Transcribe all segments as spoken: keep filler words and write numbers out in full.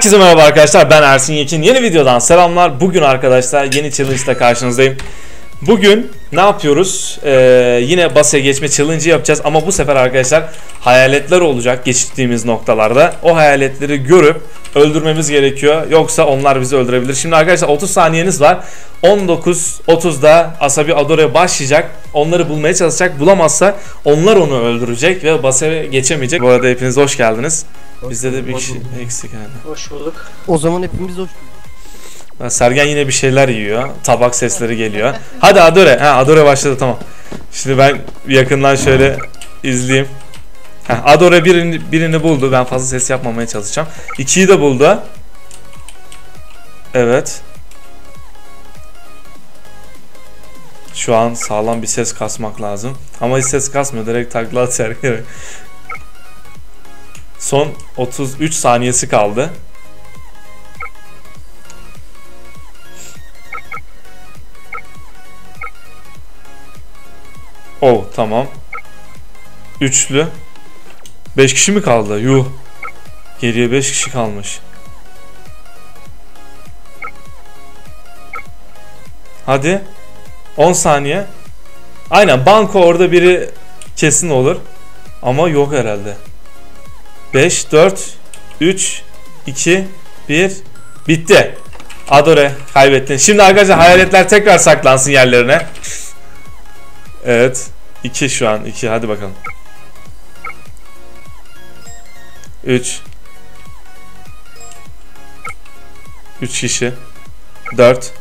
Herkese merhaba arkadaşlar, ben Ersin Yekin. Yeni videodan selamlar. Bugün arkadaşlar yeni challenge ile karşınızdayım. Bugün ne yapıyoruz? Ee, yine basaya geçme challenge yapacağız ama bu sefer arkadaşlar hayaletler olacak geçtiğimiz noktalarda. O hayaletleri görüp öldürmemiz gerekiyor. Yoksa onlar bizi öldürebilir. Şimdi arkadaşlar otuz saniyeniz var. on dokuz otuzda Asabi Adora'ya başlayacak. Onları bulmaya çalışacak. Bulamazsa onlar onu öldürecek ve basaya geçemeyecek. Bu arada hepiniz hoş geldiniz. Bizde de bir kişi eksik yani. Hoş bulduk. O zaman hepimiz hoş bulduk. Sergen yine bir şeyler yiyor. Tabak sesleri geliyor. Hadi Adore. Ha, Adore başladı, tamam. Şimdi ben yakından şöyle izleyeyim. Heh, Adore birini, birini buldu. Ben fazla ses yapmamaya çalışacağım. İkiyi de buldu. Evet. Şu an sağlam bir ses kasmak lazım. Ama hiç ses kasmıyor. Direkt takla at Sergen. Son otuz üç saniyesi kaldı. Oh, tamam. Üçlü. beş kişi mi kaldı? Yuh. Geriye beş kişi kalmış. Hadi. on saniye. Aynen, banko orada biri kesin olur. Ama yok herhalde. beş, dört, üç, iki, bir. Bitti. Adore, kaybettin. Şimdi arkadaşlar hayaletler tekrar saklansın yerlerine. Evet. iki şu an. iki. Hadi bakalım. üç. üç kişi. dört.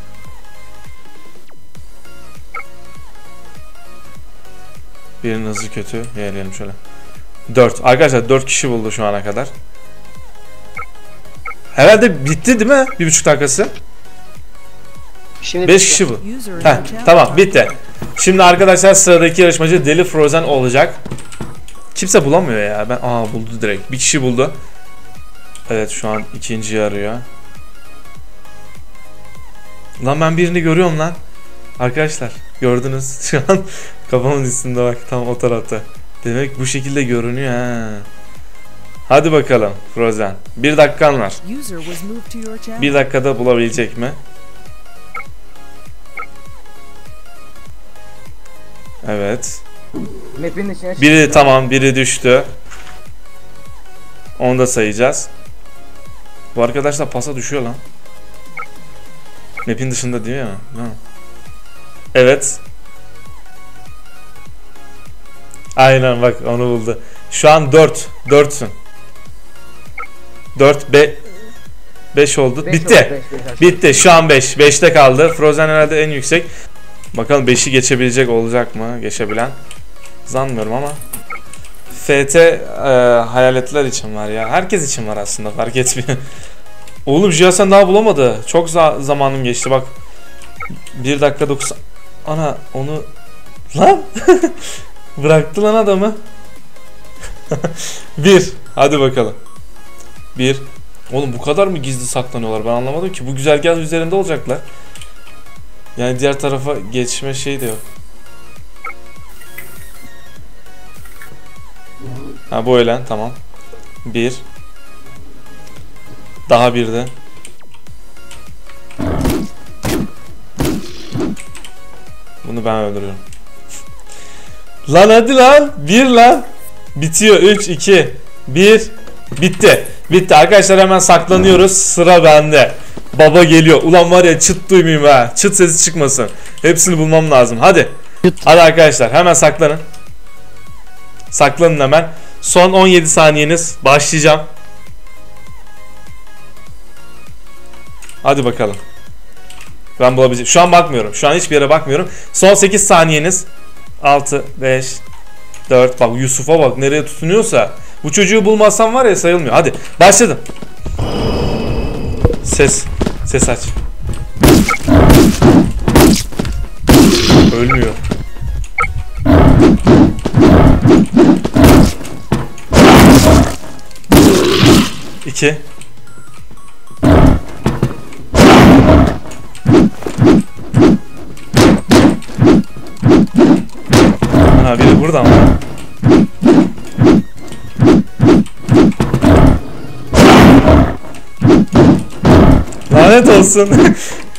Birinin hızı kötü. Yiyelim şöyle. dört. Arkadaşlar dört kişi buldu şu ana kadar. Herhalde bitti değil mi? Bir buçuk dakikası. Şimdi beş kişi bu. Heh, tamam, bitti. Şimdi arkadaşlar sıradaki yarışmacı Deli Frozen olacak. Kimse bulamıyor ya. Ben aa buldu direkt. Bir kişi buldu. Evet, şu an ikinciyi arıyor. Lan ben birini görüyorum lan. Arkadaşlar gördünüz. Şu an kafamın üstünde bak, tam o tarafta. Demek bu şekilde görünüyor ha. Hadi bakalım Frozen. Bir dakikan var. Bir dakikada bulabilecek mi? Evet. Biri tamam, biri düştü. Onu da sayacağız. Bu arkadaşlar pasa düşüyor lan. Map'in dışında diyor ya. Ha. Evet. Aynen bak, onu buldu. Şu an dört. dörtsün. dört, beş oldu. beş Bitti. oldu, beş, beş, Bitti. Şu an beş. beşte kaldı. Frozen herhalde en yüksek. Bakalım beşi geçebilecek olacak mı? Geçebilen. Zanmıyorum ama. F T e, hayaletler için var ya. Herkes için var aslında, fark etmiyor. Oğlum Jiyasen daha bulamadı. Çok za zamanım geçti bak. bir dakika dokuz. Ana onu. Lan. Bıraktı lan adamı. bir. Hadi bakalım. bir. Oğlum bu kadar mı gizli saklanıyorlar? Ben anlamadım ki. Bu güzergah üzerinde olacaklar. Yani diğer tarafa geçme şeyi de yok. Ha, bu ölen tamam. bir. Daha bir de. Bunu ben öldürüyorum. Lan hadi lan. bir lan. Bitiyor. üç, iki, bir. Bitti. Bitti. Arkadaşlar hemen saklanıyoruz. Sıra bende. Baba geliyor. Ulan var ya, çıt duymayayım ha. Çıt sesi çıkmasın. Hepsini bulmam lazım. Hadi. Çıt. Hadi arkadaşlar hemen saklanın. Saklanın hemen. Son on yedi saniyeniz. Başlayacağım. Hadi bakalım. Ben bulabileceğim. Şu an bakmıyorum. Şu an hiçbir yere bakmıyorum. Son sekiz saniyeniz. altı, beş, dört. Bak Yusuf'a bak nereye tutunuyorsa. Bu çocuğu bulmazsam var ya, sayılmıyor. Hadi başladım. Ses. Ses aç. Ölmüyor. İki. Ha, biri burada mı? Lanet olsun.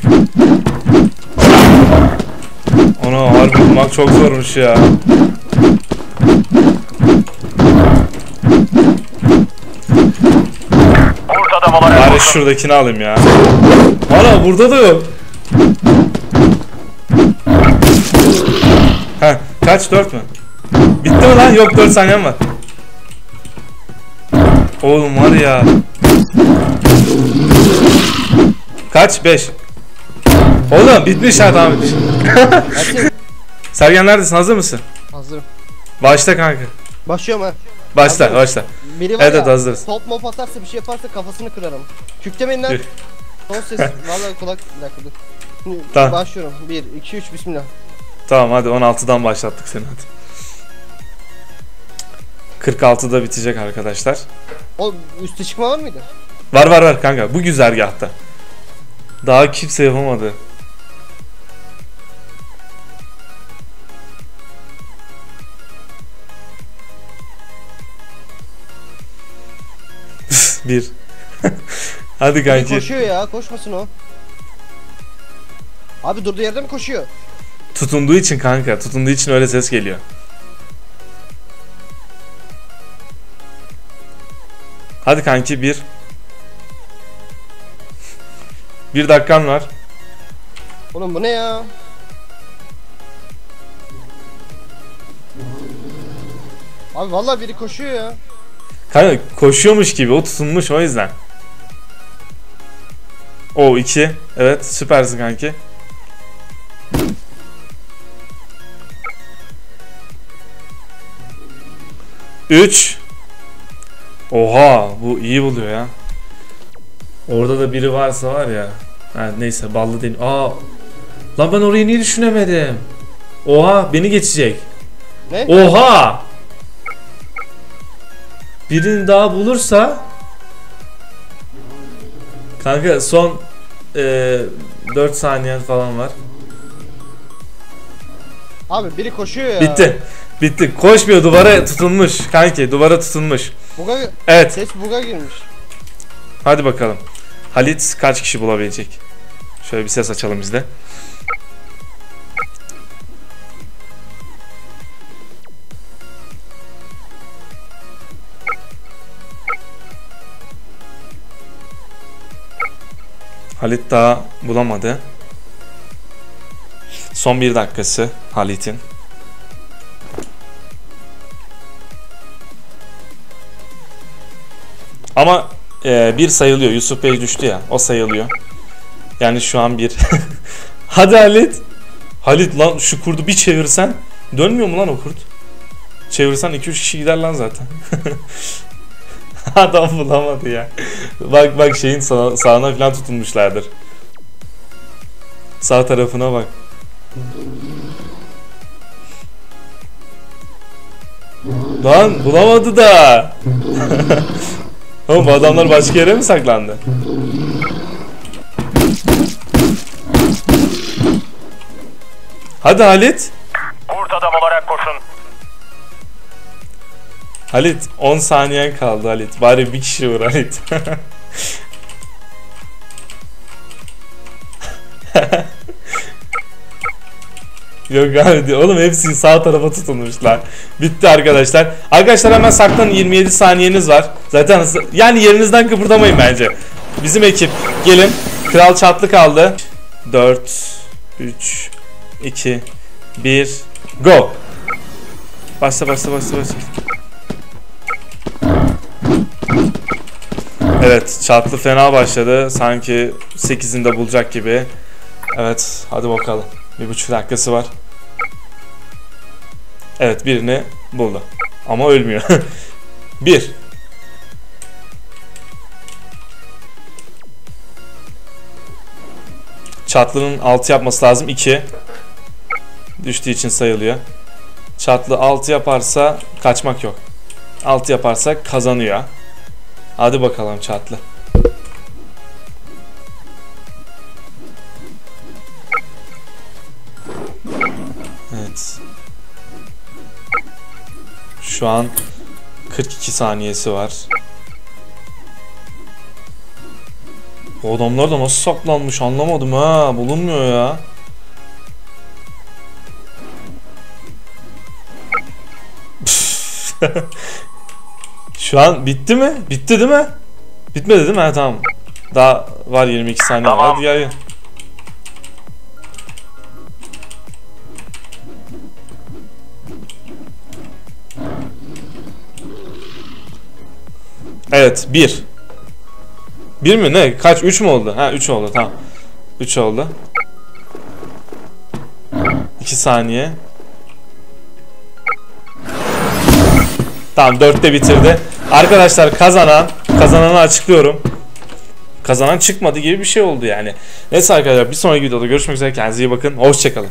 Ona harbi bulmak çok zormuş ya. Bari şuradakini alayım ya. Ana burada da yok. Heh, kaç, dört mü? Bitti mi lan? Yok, dört saniyem var. Oğlum var ya. Kaç? beş. Oğlum bitmiş ha, tamam bitmiş. Sergen neredesin? Hazır mısın? Hazırım. Başla kanka. Başlıyorum ha. Başla, Hazırım. başla. Biri var Evet, ya, evet, hazırız. top mop atarsa bir şey yaparsa kafasını kırarım. Küklemeyin lan. Son ses. Vallahi kulak bir dakika dur. Şimdi Tamam. başlıyorum. bir, iki, üç, bismillah. Tamam hadi, on altıdan başlattık seni hadi. kırk altıda bitecek arkadaşlar. O üste çıkma var mıydı? Var var var kanka, bu güzergahta. Daha kimse yapamadı. Bir. Hadi Biri kanki. koşuyor ya, koşmasın o. Abi durduğu yerde mi koşuyor? Tutunduğu için kanka, tutunduğu için öyle ses geliyor. Hadi kanki, bir. Bir dakikan var. Oğlum bu ne ya? Abi vallahi biri koşuyor ya. Kanka koşuyormuş gibi, o tutunmuş, o yüzden. O iki. Evet, süpersin kanki. üç. Oha, bu iyi buluyor ya. Orada da biri varsa var ya. Ha, neyse, ballı değil. Aa. Lan ben orayı niye düşünemedim? Oha, beni geçecek. Ne? Oha. Birini daha bulursa kanka son e, dört saniyen falan var. Abi biri koşuyor ya. Bitti. Bitti. Koşmuyor, duvara tutunmuş. Kanki duvara tutunmuş. Buga, Evet. ses buga girmiş. Hadi bakalım. Halit kaç kişi bulabilecek? Şöyle bir ses açalım biz de. Halit daha bulamadı. Son bir dakikası Halit'in. Ama e, bir sayılıyor. Yusuf Bey düştü ya. O sayılıyor. Yani şu an bir. Hadi Halit. Halit lan, şu kurdu bir çevirsen. Dönmüyor mu lan o kurt? Çevirsen iki üç kişi gider lan zaten. Adam bulamadı ya. Bak bak, şeyin sağ, sağına falan tutunmuşlardır. Sağ tarafına bak. Lan bulamadı da. Oğlum bu adamlar başka yere mi saklandı? Hadi Halit. Kurt adam olarak koşun. Halit, on saniyen kaldı Halit. Bari bir kişi vur Halit. Yok abi, oğlum hepsi sağ tarafa tutulmuşlar. Bitti arkadaşlar. Arkadaşlar hemen saklanın, yirmi yedi saniyeniz var. Zaten yani yerinizden kıpırdamayın bence. Bizim ekip gelin. Kral çatlı kaldı. dört üç iki bir go. Başla başla başla başla. Evet, çatlı fena başladı. Sanki sekizinde bulacak gibi. Evet, hadi bakalım. Bir buçuk dakikası var. Evet, birini buldu. Ama ölmüyor. Bir. Çatlının altı yapması lazım. İki. Düştüğü için sayılıyor. Çatlı altı yaparsa kaçmak yok. altı yaparsa kazanıyor. Hadi bakalım çatlı. Evet. Şu an kırk iki saniyesi var. Bu adamlar da nasıl saklanmış anlamadım ha. Bulunmuyor ya. Şu an bitti mi? Bitti değil mi? Bitmedi değil mi? Ha, tamam. Daha var yirmi iki saniye Tamam. var. Hadi gel. Evet, bir. bir mi ne? Kaç? üç mü oldu? Ha, üç oldu. Tamam. üç oldu. iki saniye. Tamam, dörtte bitirdi. Arkadaşlar kazanan, kazananı açıklıyorum. Kazanan çıkmadı gibi bir şey oldu yani. Neyse arkadaşlar, bir sonraki videoda görüşmek üzere. Kendinize iyi bakın. Hoşçakalın.